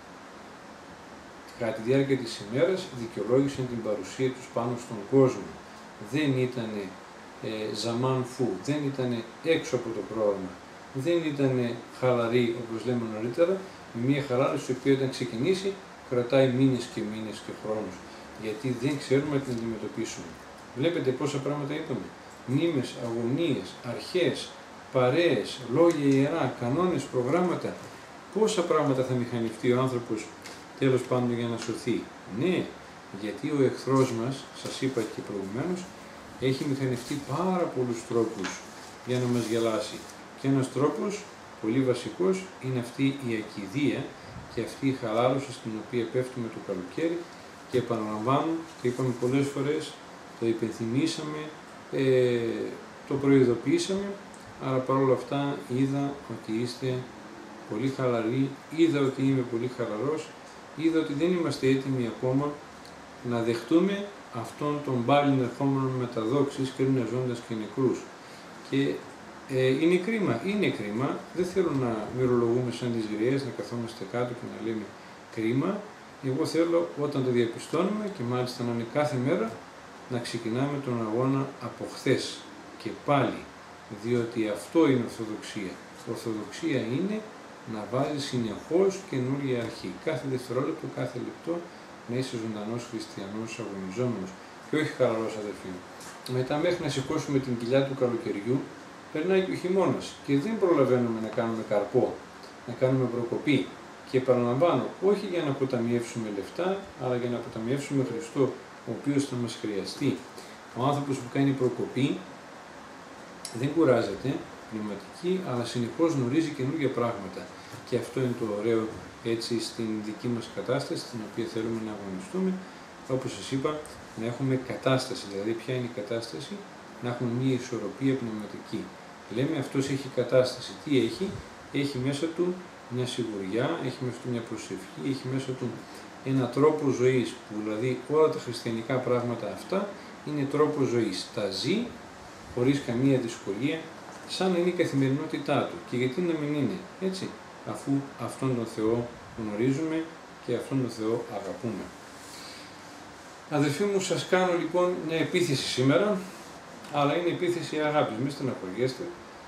κατά τη διάρκεια της ημέρας δικαιολόγησαν την παρουσία τους πάνω στον κόσμο. Δεν ήταν ζαμάν φου, δεν ήταν έξω από το πρόγραμμα, δεν ήταν χαλαροί όπως λέμε νωρίτερα, με μια χαλάρωση η οποία όταν ξεκινήσει κρατάει μήνες και μήνες και χρόνους, γιατί δεν ξέρουμε να την αντιμετωπίσουμε. Βλέπετε πόσα πράγματα είπαμε. Μνήμες, αγωνίες, αρχές, παρέες, λόγια ιερά, κανόνες, προγράμματα. Πόσα πράγματα θα μηχανευτεί ο άνθρωπος τέλος πάντων για να σωθεί. Ναι, γιατί ο εχθρός μας, σας είπα και προηγουμένως, έχει μηχανευτεί πάρα πολλούς τρόπους για να μας γελάσει. Και ένας τρόπος, πολύ βασικός, είναι αυτή η ακηδία και αυτή η χαλάρωση στην οποία πέφτουμε το καλοκαίρι και επαναλαμβάνω, και είπαμε πολλές φορές, το υπενθυμίσαμε, το προειδοποιήσαμε, αλλά παρόλα αυτά είδα ότι είστε πολύ χαλαροί, είδα ότι είμαι πολύ χαλαρός, είδα ότι δεν είμαστε έτοιμοι ακόμα να δεχτούμε αυτόν τον πάλιν ερχόμενο μεταδόξης, κρίνα ζώντας και νεκρούς. Και είναι κρίμα, δεν θέλω να μυρολογούμε σαν τις γριές, να καθόμαστε κάτω και να λέμε κρίμα. Εγώ θέλω όταν το διαπιστώνουμε και μάλιστα να είναι κάθε μέρα να ξεκινάμε τον αγώνα από χθες και πάλι, διότι αυτό είναι ορθοδοξία. Ορθοδοξία είναι να βάζει συνεχώς καινούργια αρχή. Κάθε δευτερόλεπτο, κάθε λεπτό να είσαι ζωντανός χριστιανός αγωνιζόμενος και όχι χαλαρός, αδελφοί μου. Μετά μέχρι να σηκώσουμε την κοιλιά του καλοκαιριού περνάει και ο χειμώνας και δεν προλαβαίνουμε να κάνουμε καρπό, να κάνουμε προκοπή. Και επαναλαμβάνω, όχι για να αποταμιεύσουμε λεφτά, αλλά για να αποταμιεύσουμε Χριστό, ο οποίος θα μας χρειαστεί. Ο άνθρωπος που κάνει προκοπή δεν κουράζεται πνευματική, αλλά συνεχώς γνωρίζει καινούργια πράγματα. Και αυτό είναι το ωραίο έτσι στην δική μας κατάσταση, στην οποία θέλουμε να αγωνιστούμε. Όπως σας είπα, να έχουμε κατάσταση. Δηλαδή, ποια είναι η κατάσταση? Να έχουμε μια ισορροπία πνευματική. Λέμε αυτός έχει κατάσταση. Τι έχει? Έχει μέσα του μια σιγουριά, έχει μέσα του μια προσευχή, έχει μέσα του ένα τρόπο ζωής, που δηλαδή όλα τα χριστιανικά πράγματα αυτά είναι τρόπο ζωής. Τα ζει χωρίς καμία δυσκολία, σαν να είναι η καθημερινότητά του. Και γιατί να μην είναι έτσι, αφού αυτόν τον Θεό γνωρίζουμε και αυτόν τον Θεό αγαπούμε. Αδελφοί μου, σας κάνω λοιπόν μια επίθεση σήμερα, αλλά είναι επίθεση αγάπης, μην στεναχωριέστε,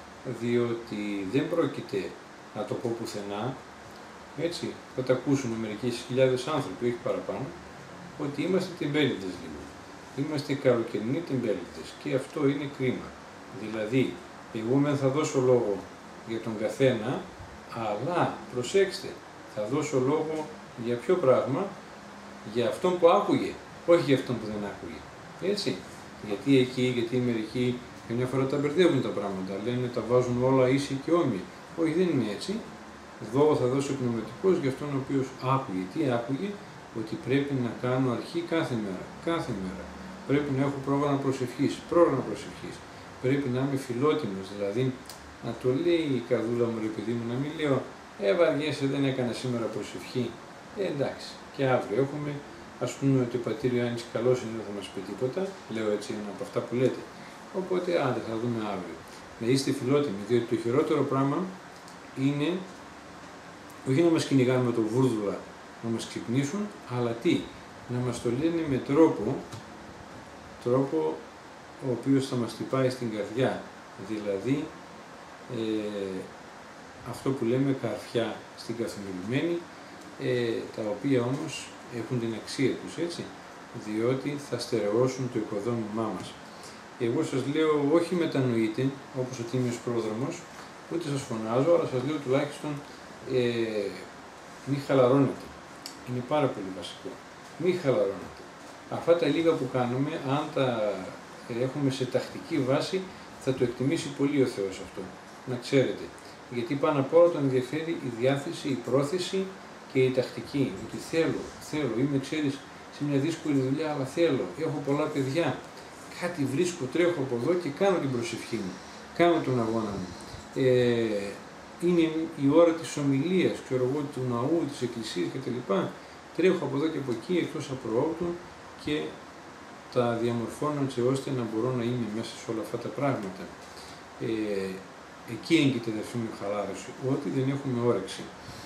διότι δεν πρόκειται να το πω πουθενά, έτσι, θα τα ακούσουν μερικές χιλιάδες άνθρωποι, όχι παραπάνω, ότι είμαστε τεμπέληδες λίγο. Είμαστε καλοκαιρινοί τεμπέληδες και αυτό είναι κρίμα. Δηλαδή, εγώ μεν θα δώσω λόγο για τον καθένα, αλλά προσέξτε, θα δώσω λόγο για ποιο πράγμα? Για αυτόν που άκουγε, όχι για αυτόν που δεν άκουγε. Έτσι. Γιατί μερικοί καμιά φορά τα μπερδεύουν τα πράγματα, λένε τα βάζουν όλα ίσοι και όμοιοι. Όχι, δεν είναι έτσι. Εδώ θα δώσω πνευματικός για αυτόν ο οποίος άκουγε. Τι άκουγε? Ότι πρέπει να κάνω αρχή κάθε μέρα. Κάθε μέρα. Πρέπει να έχω πρόγραμμα προσευχής. Πρόγραμμα προσευχής. Πρέπει να είμαι φιλότιμος, δηλαδή να το λέει η καρδούλα μου, ρε παιδί μου, να μην λέω βαριέσαι, δεν έκανα σήμερα προσευχή. Εντάξει, και αύριο έχουμε. Ας πούμε ότι ο πατήρ Ιωάννης καλός είναι, δεν θα μας πει τίποτα. Λέω έτσι ένα από αυτά που λέτε. Οπότε άντε, θα δούμε αύριο. Να είστε φιλότιμοι, διότι το χειρότερο πράγμα είναι όχι να μας κυνηγάνε με το βούρδουλα να μας ξυπνήσουν, αλλά τι? Να μας το λένε με τρόπο ο οποίος θα μας χτυπάει στην καρδιά. Δηλαδή, αυτό που λέμε καρφιά στην καθημερινή, τα οποία όμως έχουν την αξία τους, έτσι, διότι θα στερεώσουν το οικοδόμημά μας. Εγώ σας λέω, όχι μετανοείτε, όπως ο Τίμιος Πρόδρομος, ούτε σας φωνάζω, αλλά σας λέω τουλάχιστον μη χαλαρώνετε. Είναι πάρα πολύ βασικό. Μη χαλαρώνετε. Αυτά τα λίγα που κάνουμε, αν τα έχουμε σε τακτική βάση, θα το εκτιμήσει πολύ ο Θεός αυτό. Να ξέρετε. Γιατί πάνω απ' όλα τον ενδιαφέρει η διάθεση, η πρόθεση και η τακτική. Ότι θέλω, είμαι, ξέρεις, σε μια δύσκολη δουλειά, αλλά θέλω, έχω πολλά παιδιά. Κάτι βρίσκω, τρέχω από εδώ και κάνω την προσευχή μου. Κάνω τον αγώνα μου. Είναι η ώρα της ομιλίας, ξέρω εγώ, του ναού, της εκκλησίας κτλ. Τρέχω από εδώ και από εκεί, εκτός απροόπτου και τα διαμορφώνω έτσι ώστε να μπορώ να είμαι μέσα σε όλα αυτά τα πράγματα. Εκεί έγκυται αδερφοί μου η χαλάρωση, ότι δεν έχουμε όρεξη.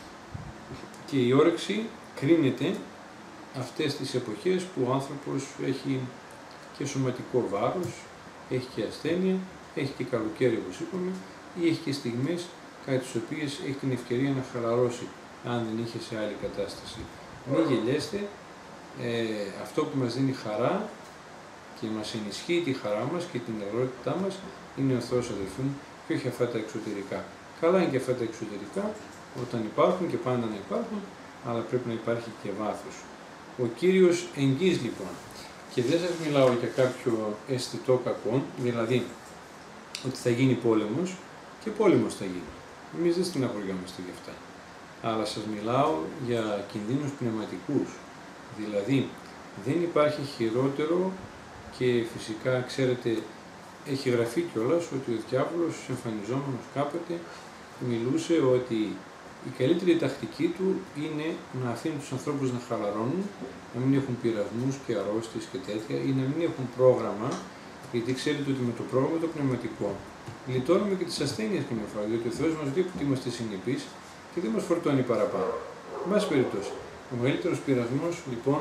Και η όρεξη κρίνεται αυτές τις εποχές που ο άνθρωπος έχει και σωματικό βάρος, έχει και ασθένεια, έχει και καλοκαίρι όπως είπαμε, ή έχει και στιγμές κατά τις οποίες έχει την ευκαιρία να χαλαρώσει, αν δεν είχε σε άλλη κατάσταση. Μην γελιέστε, αυτό που μας δίνει χαρά και μας ενισχύει τη χαρά μας και την αγρότητά μας είναι ο Θεός, αδελφοί μου, και όχι αυτά τα εξωτερικά. Καλά είναι και αυτά τα εξωτερικά, όταν υπάρχουν και πάντα να υπάρχουν, αλλά πρέπει να υπάρχει και βάθος. Ο Κύριος εγγύς λοιπόν, και δεν σας μιλάω για κάποιο αισθητό κακό, δηλαδή ότι θα γίνει πόλεμος, και πόλεμος θα γίνει. Εμείς δεν στεναχωριόμαστε γι' αυτά. Αλλά σας μιλάω για κινδύνους πνευματικούς. Δηλαδή, δεν υπάρχει χειρότερο και φυσικά, ξέρετε, έχει γραφεί κιόλας ότι ο διάβολος εμφανιζόμενος κάποτε μιλούσε ότι η καλύτερη τακτική του είναι να αφήνει τους ανθρώπους να χαλαρώνουν, να μην έχουν πειρασμούς και αρρώστιες και τέτοια, ή να μην έχουν πρόγραμμα, γιατί ξέρετε ότι με το πρόγραμμα το πνευματικό λυτώνουμε και τις ασθένειες καμιά φορά, διότι ο Θεός μας δείχνει ότι είμαστε συνεπείς και δεν μας φορτώνει παραπάνω. Εν πάση περιπτώσει, ο μεγαλύτερος πειρασμός λοιπόν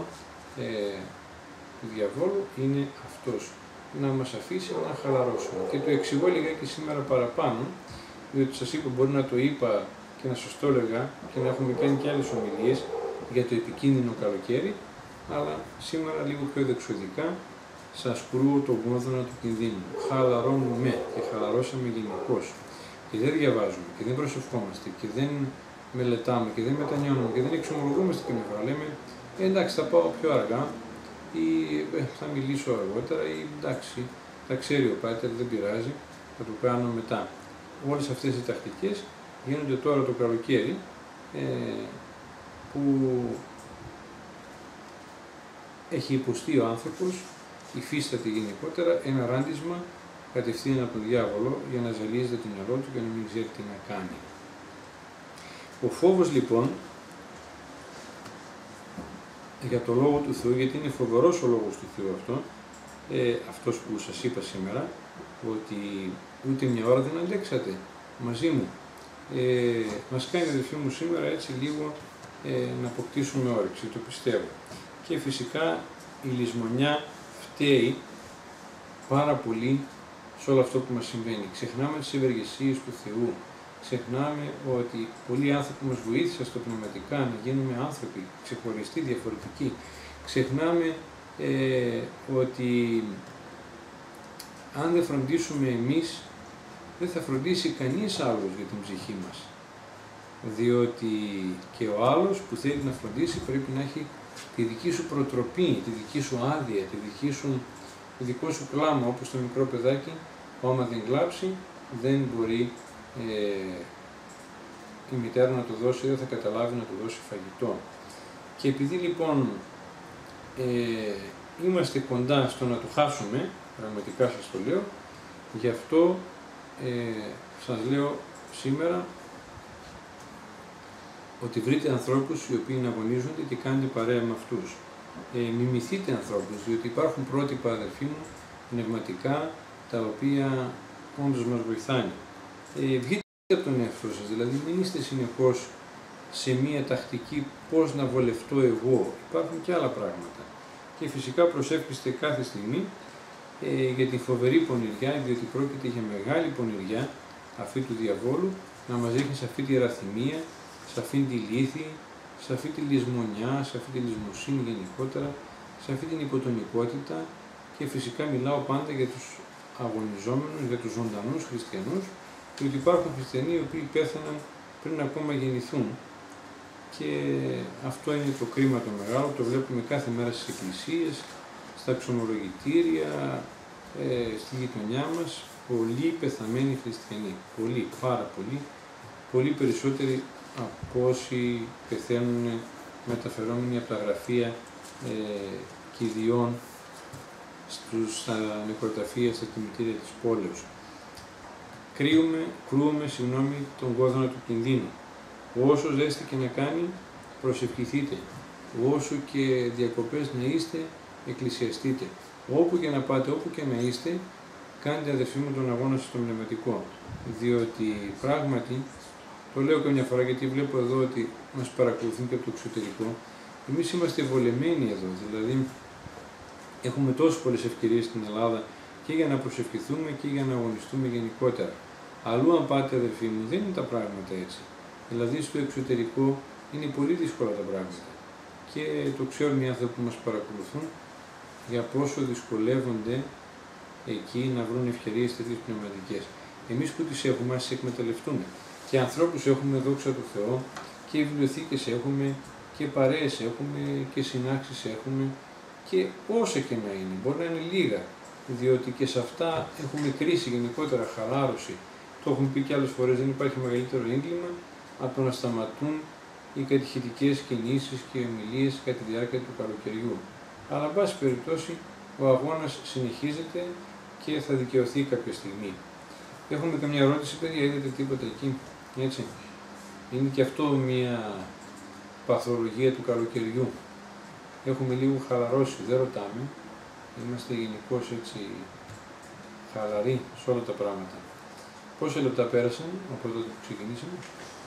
του διαβόλου είναι αυτός, να μας αφήσει να χαλαρώσουμε. Και το εξηγώ λιγάκι σήμερα παραπάνω, διότι σας είπα, μπορεί να το είπα και να σας το έλεγα και να έχουμε κάνει και άλλες ομιλίες για το επικίνδυνο καλοκαίρι, αλλά σήμερα λίγο πιο δεξοδικά σας κρούω τον κόδωνα του κινδύνου. Χαλαρώνουμε και χαλαρώσαμε γενικώς. Και δεν διαβάζουμε και δεν προσευχόμαστε και δεν μελετάμε και δεν μετανιώνουμε και δεν εξομολογούμαστε και φορά. Λέμε εντάξει, θα πάω πιο αργά ή θα μιλήσω αργότερα ή εντάξει, θα ξέρει ο Πάτερ, δεν πειράζει, θα το κάνω μετά. Όλες αυτές οι τακτικές γίνονται τώρα το καλοκαίρι που έχει υποστεί ο άνθρωπος, υφίσταται γενικότερα ένα ράντισμα κατευθείαν από τον διάβολο για να ζαλίζεται το μυαλό του και να μην ξέρει τι να κάνει. Ο φόβος λοιπόν για το Λόγο του Θεού, γιατί είναι φοβερός ο Λόγος του Θεού αυτός που σας είπα σήμερα, ότι ούτε μια ώρα δεν αντέξατε μαζί μου. Μας κάνει, αδελφοί μου, σήμερα έτσι λίγο να αποκτήσουμε όρεξη, το πιστεύω. Και φυσικά η λησμονιά φταίει πάρα πολύ σε όλο αυτό που μας συμβαίνει. Ξεχνάμε τις ευεργεσίες του Θεού. Ξεχνάμε ότι πολλοί άνθρωποι μας βοήθησαν στο πνευματικά να γίνουμε άνθρωποι ξεχωριστοί, διαφορετικοί. Ξεχνάμε ότι αν δεν φροντίσουμε εμείς, δεν θα φροντίσει κανείς άλλος για την ψυχή μας. Διότι και ο άλλος που θέλει να φροντίσει πρέπει να έχει τη δική σου προτροπή, τη δική σου άδεια, το δικό σου κλάμα, όπως το μικρό παιδάκι, άμα δεν κλάψει, δεν μπορεί η μητέρα να του δώσει, δεν θα καταλάβει να του δώσει φαγητό. Και επειδή λοιπόν είμαστε κοντά στο να το χάσουμε, πραγματικά σας το λέω, γι' αυτό σας λέω σήμερα ότι βρείτε ανθρώπους οι οποίοι να αγωνίζονται και κάνετε παρέα με αυτούς. Μιμηθείτε ανθρώπους, διότι υπάρχουν πρότυπα, αδερφοί μου, πνευματικά, τα οποία όντως μας βοηθάνε. Βγείτε από τον εαυτό σας, δηλαδή μην είστε συνεχώς σε μία τακτική πώς να βολευτώ εγώ. Υπάρχουν και άλλα πράγματα. Και φυσικά προσεύχεστε κάθε στιγμή για την φοβερή πονηριά, διότι πρόκειται για μεγάλη πονηριά αυτή του διαβόλου, να μας δείχνει σε αυτή τη ραθυμία, σε αυτή τη λύθη, σε αυτή τη λησμονιά, σε αυτή τη λησμοσύνη γενικότερα, σε αυτή την υποτονικότητα και φυσικά μιλάω πάντα για τους αγωνιζόμενους, για τους ζωντανούς χριστιανούς, διότι υπάρχουν χριστιανοί οι οποίοι πέθαναν πριν ακόμα γεννηθούν. Και αυτό είναι το κρίμα το μεγάλο, το βλέπουμε κάθε μέρα στις εκκλησίες, στα ξενολογητήρια, στη γειτονιά μας, πολλοί πεθαμένοι χριστιανοί, πολλοί, πάρα πολλοί, πολύ περισσότεροι από όσοι πεθαίνουν μεταφερόμενοι από τα γραφεία κηδιών στα νεκροταφεία, στα κημητήρια της πόλεως. Κρούουμε τον κόδωνα του κινδύνου. Όσο ζέστη και να κάνει, προσευχηθείτε. Όσο και διακοπές να είστε, εκκλησιαστείτε. Όπου και να πάτε, όπου και να είστε, κάντε αδερφοί μου τον αγώνα σας στο πνευματικό. Διότι πράγματι, το λέω και μια φορά γιατί βλέπω εδώ ότι μας παρακολουθούν και από το εξωτερικό, εμείς είμαστε βολεμένοι εδώ, δηλαδή έχουμε τόσες πολλές ευκαιρίες στην Ελλάδα και για να προσευχηθούμε και για να αγωνιστούμε γενικότερα. Αλλού αν πάτε αδερφοί μου δεν είναι τα πράγματα έτσι. Δηλαδή στο εξωτερικό είναι πολύ δύσκολα τα πράγματα και το ξέρουν οι άνθρωποι που μας παρακολουθούν για πόσο δυσκολεύονται εκεί να βρουν ευκαιρίες τέτοιες πνευματικές. Εμείς που τις έχουμε, ας τις εκμεταλλευτούμε. Και ανθρώπους έχουμε, δόξα τω Θεώ, και βιβλιοθήκες έχουμε, και παρέες έχουμε, και συνάξεις έχουμε, και όσα και να είναι, μπορεί να είναι λίγα, διότι και σε αυτά έχουμε κρίση γενικότερα, χαλάρωση. Το έχουμε πει και άλλες φορές, δεν υπάρχει μεγαλύτερο έγκλημα από το να σταματούν οι κατηχητικές κινήσεις και ομιλίες κατά τη διάρκεια του καλοκαιριού. Αλλά, εν πάση περιπτώσει, ο αγώνας συνεχίζεται και θα δικαιωθεί κάποια στιγμή. Έχουμε καμιά ερώτηση, παιδιά, είδατε τίποτα εκεί, έτσι. Είναι και αυτό μια παθολογία του καλοκαιριού. Έχουμε λίγο χαλαρώσει, δεν ρωτάμε. Είμαστε γενικώς έτσι χαλαροί σε όλα τα πράγματα. Πόσα λεπτά πέρασαν από τότε που ξεκινήσαμε?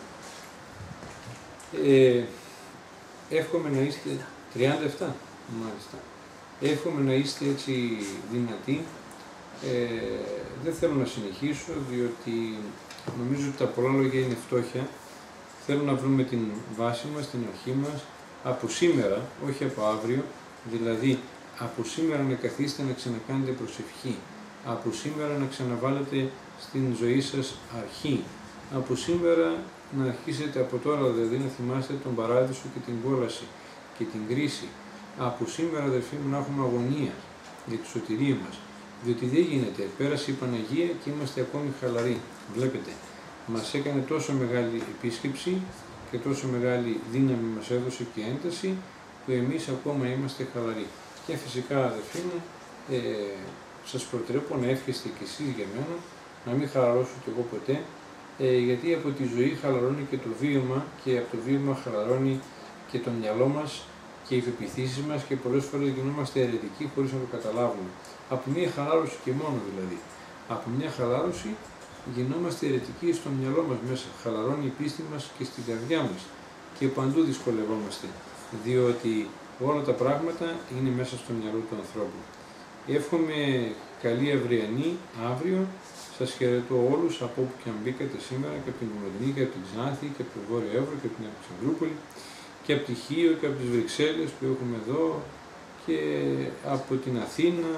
Εύχομαι να είστε 37, μάλιστα. Εύχομαι να είστε έτσι δυνατοί. Δεν θέλω να συνεχίσω, διότι νομίζω ότι τα πολλά λόγια είναι φτώχεια. Θέλω να βρούμε την βάση μας, την αρχή μας, από σήμερα, όχι από αύριο, δηλαδή από σήμερα να καθίσετε να ξανακάνετε προσευχή, από σήμερα να ξαναβάλετε στην ζωή σας αρχή, από σήμερα να αρχίσετε από τώρα δηλαδή να θυμάστε τον παράδεισο και την κόλαση και την κρίση, από σήμερα αδερφοί μου να έχουμε αγωνία για τη σωτηρία μας, διότι δεν γίνεται, πέρασε η Παναγία και είμαστε ακόμη χαλαροί, βλέπετε, μας έκανε τόσο μεγάλη επίσκεψη και τόσο μεγάλη δύναμη μας έδωσε και ένταση που εμείς ακόμα είμαστε χαλαροί. Και φυσικά αδερφοί μου, σας προτρέπω να εύχεστε κι εσείς για μένα, να μην χαλαρώσω κι εγώ ποτέ, γιατί από τη ζωή χαλαρώνει και το βίωμα και από το βίωμα χαλαρώνει και το μυαλό μας και οι πεποιθήσεις μας και πολλές φορές γινόμαστε αιρετικοί χωρίς να το καταλάβουμε. Από μια χαλάρωση και μόνο δηλαδή. Από μια χαλάρωση γινόμαστε αιρετικοί στο μυαλό μας μέσα. Χαλαρώνει η πίστη μας και στην καρδιά μας και παντού δυσκολευόμαστε, διότι όλα τα πράγματα είναι μέσα στο μυαλό του ανθρώπου. Εύχομαι καλή αυριανή αύριο. Σας χαιρετώ όλους από όπου και αν μπήκατε σήμερα, και από την Κομωτινή και από την Ξάνθη και από το Βόρειο Εύρο και από την Αλεξανδρούπολη και από τη Χίο και από τις Βρυξέλλες που έχουμε εδώ και από την Αθήνα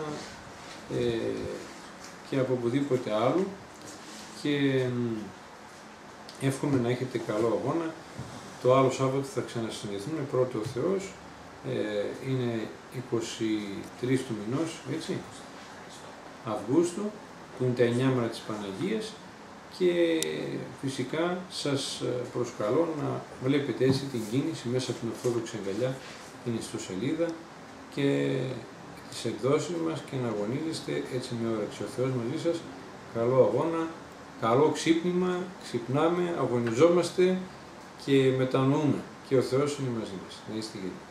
και από οπουδήποτε άλλο, και εύχομαι να έχετε καλό αγώνα. Το άλλο Σάββατο θα ξανασυνδεθούμε, πρώτο ο Θεός, είναι 23 του μηνός, έτσι, Αυγούστου, που είναι τα 9 μέρα της Παναγίας, και φυσικά σας προσκαλώ να βλέπετε έτσι την κίνηση μέσα από την Ορθόδοξη Αγκαλιά, την ιστοσελίδα και τις εκδόσεις μας και να αγωνίζεστε έτσι με όρεξη. Ο Θεός μαζί σας, καλό αγώνα, καλό ξύπνημα, ξυπνάμε, αγωνιζόμαστε και μετανοούμε και ο Θεός είναι μαζί μας. Να είστε γεροί.